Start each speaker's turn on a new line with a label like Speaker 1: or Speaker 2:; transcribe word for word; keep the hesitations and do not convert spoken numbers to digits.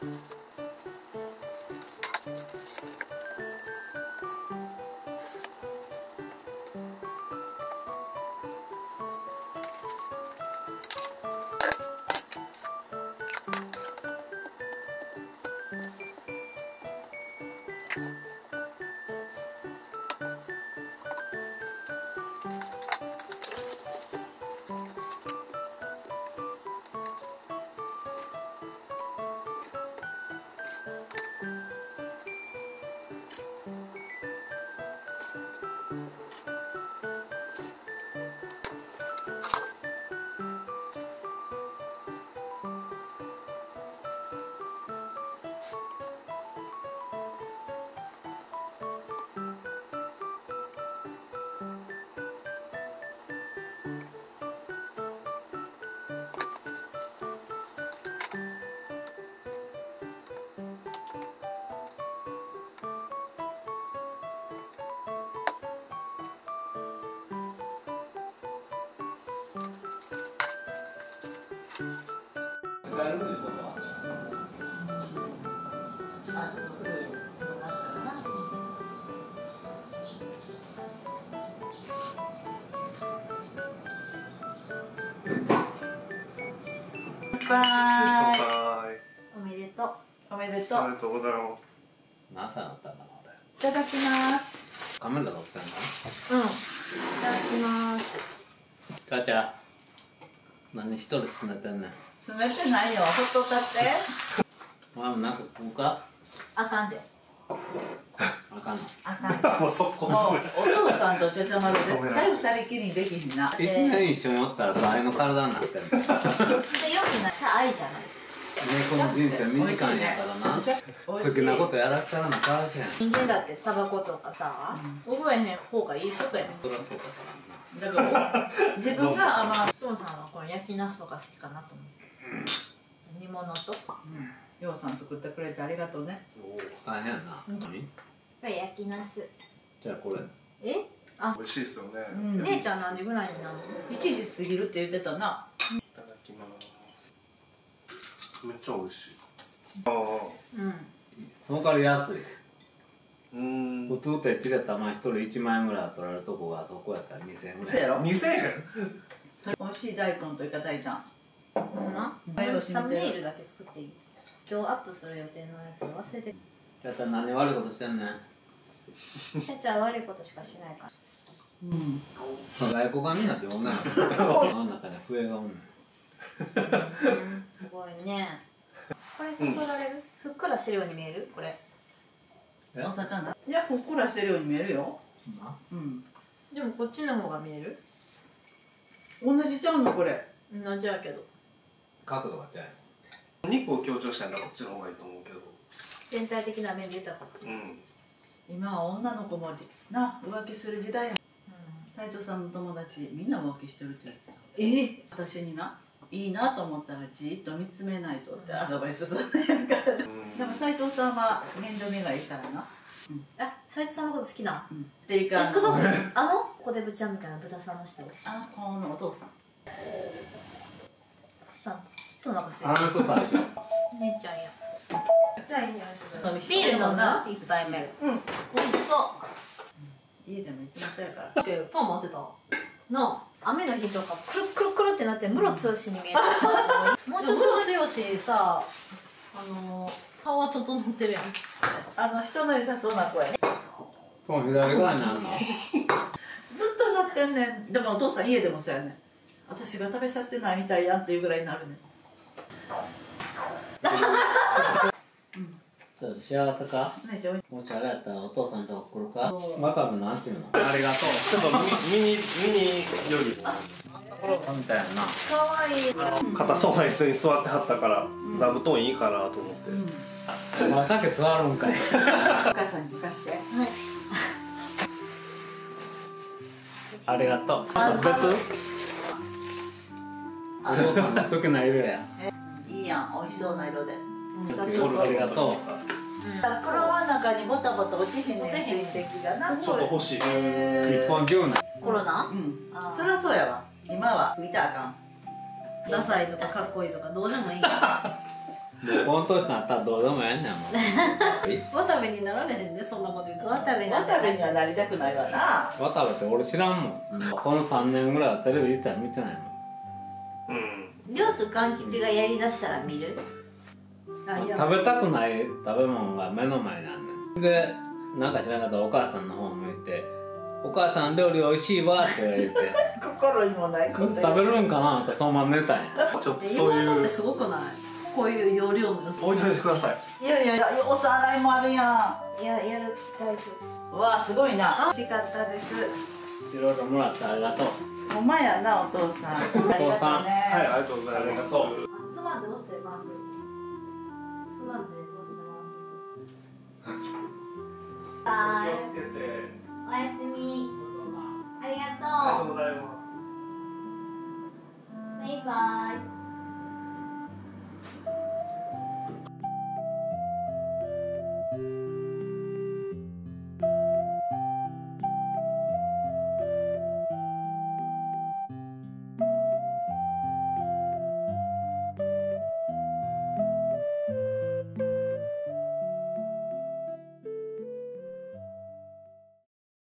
Speaker 1: 使えるということは。
Speaker 2: あ、ちょっと古いのがあったらな。乾杯。おめでとう。おめでとう。
Speaker 1: ありがとうございます。
Speaker 3: 何歳になったんだろう俺。
Speaker 2: いただきます。
Speaker 3: カメラ撮ってんの？
Speaker 2: うん。いただきます。
Speaker 3: ちゃちゃ。何一人住めてんねん。
Speaker 2: 住めてないよ。ほっとったって。
Speaker 3: あ、なんかこうか？
Speaker 2: あかんで。
Speaker 3: あかんの。
Speaker 2: あかん。
Speaker 1: もうそこ。
Speaker 2: もうお父さんと一緒にまる絶対二人きりにできひんな。
Speaker 3: 一年一緒におったら倍の体になってんの。
Speaker 2: でよくないさ愛じゃない。
Speaker 3: この人生短いんやからな。好きなことやらせたらなかわけやん。
Speaker 2: 人間だってタバコとかさ、覚えへん方がいいことやん。
Speaker 3: そりゃそうだからな。
Speaker 2: だから自分があまあお父さんはこの焼きナスとか好きかなと思う。煮物と、ようさん作ってくれてありがとうね。
Speaker 3: 大変やな。何？
Speaker 2: これ焼きナス。
Speaker 3: じゃあこれ。
Speaker 2: え？あ、
Speaker 1: 美味しいですよね。
Speaker 2: 姉ちゃん何時ぐらいになるの？一時過ぎるって言ってたな。
Speaker 1: いただきます。めっちゃ美味しい。ああ。
Speaker 2: うん。
Speaker 3: その代わり安い。
Speaker 1: うん。
Speaker 3: 普通ってちれたま一人一万円ぐらい取られるとこがそこやったら二千円ぐらい。
Speaker 2: そうやろ？
Speaker 1: 二千円？
Speaker 2: 美味しい大根といただいた。うんな。
Speaker 4: サムネイルだけ作っていい？今日アップする予定のやつ忘れて。
Speaker 3: ちゃちゃ何悪いことしてんねん。
Speaker 4: ちゃちゃ悪いことしかしないから。
Speaker 2: うん。
Speaker 3: 外国がみんなって女の子。あん中に笛がおんねん。
Speaker 4: うんすごいね。これそそられる？ふっくらしてるように見える？これ。
Speaker 2: お魚。いやふっくらしてるように見えるよ。うん。
Speaker 4: でもこっちの方が見える？
Speaker 2: 同じちゃうのこれ。
Speaker 4: 同じやけど。
Speaker 3: 角度が違う。
Speaker 1: 肉を強調したらこっちの方がいいと思うけど。
Speaker 4: 全体的な面で言ったらこっち。
Speaker 1: うん。
Speaker 2: 今は女の子もな浮気する時代や。斉藤さんの友達みんな浮気してるって言ってた。
Speaker 4: ええ。
Speaker 2: 私にないいなと思ったらじーっと見つめないとってアドバイスするんやから。でも斉藤さんは面倒見がいいからな。
Speaker 4: あ、斉藤さんのこと好きな。
Speaker 2: うん。っていうか
Speaker 4: え、くばってあのコデブちゃんみたいな豚さんの人。
Speaker 2: あの子のお父さん。
Speaker 4: さん、ちょっとなんかす
Speaker 3: あの人最初。
Speaker 4: 姉ちゃんや。じゃあいいんじゃないですか。
Speaker 2: ビ
Speaker 4: ビール飲んだ一杯目。
Speaker 2: うん。美味しそう。家でもいつもそうやから。
Speaker 4: パン待ってたなあ、雨の日とかくるくるくるってなってムロツヨシに見えた。もうちょっとムロツヨシさ、あの顔は整ってるやん。
Speaker 2: あの人の良さそうな子やね。
Speaker 3: この左側にあんの。
Speaker 2: ずっとなってんねん。でもお父さん家でもそうやねん。私が食べさせてないみたいやんっていうぐらいになるねん。
Speaker 3: ちょっと幸せか？
Speaker 2: ねちゃん。
Speaker 3: もしあれやったらお父さんとこ来るか？わかめなんていうの？
Speaker 1: ありがとう。ちょっとミニミニよりも。
Speaker 3: みたいやな。
Speaker 4: 可愛い。
Speaker 1: 硬そうな椅子に座ってはったから座布団いいかなと思って。
Speaker 3: お前さっき座るんかい。
Speaker 2: お母さんに貸して。
Speaker 3: ありがとう。あと別？お父さんの好きな色や。
Speaker 2: いいやん、美味しそうな色で。
Speaker 3: ありがとう。
Speaker 2: 袋は中にボタボタ落ちへんねん。水滴がな。
Speaker 1: ちょっと欲しい。
Speaker 3: 一本十年。
Speaker 4: コロナ？
Speaker 2: うん。そりゃそうやわ。今は拭いたらあかん。
Speaker 4: ダサいとかかっこいいとかどうでもいい。
Speaker 3: この年になったらどうでもええねんもん。
Speaker 4: 渡部になられへんね、そんなこと言ってたら。
Speaker 2: 渡部にはなりたくないわな。
Speaker 3: 渡部って俺知らんもん。このさんねんぐらいはテレビ一切見てないもん。
Speaker 1: うん。
Speaker 2: 両津勘吉がやりだしたら見る？
Speaker 4: あ、いや、
Speaker 3: 食べたくない食べ物が目の前にあんねん。でなんか知らなかったらお母さんの方向いて「お母さん料理おいしいわ」って言われて
Speaker 2: 心にもないこと
Speaker 3: 食べるんかなってそのまま寝たんや。
Speaker 1: ちょっとそういう
Speaker 4: 妹ってすごくない？こういう容量の良さ。
Speaker 1: 置いといてください。
Speaker 2: いやいやいや、お皿もあるやん。
Speaker 4: いや、やるタイプ。
Speaker 2: うわ、すごいな。美味しかったです。
Speaker 3: いろいろもらってありがとう。
Speaker 2: ほんまやな、お父さん。ありがとうね。
Speaker 1: はい、ありがとうございます。
Speaker 4: つまんで押してます。つまんで押してます。
Speaker 2: バイ。
Speaker 1: 気をつけて。
Speaker 2: おやすみ。ありが
Speaker 1: ありがとう
Speaker 2: とう。
Speaker 1: ございます。
Speaker 2: バイバイ。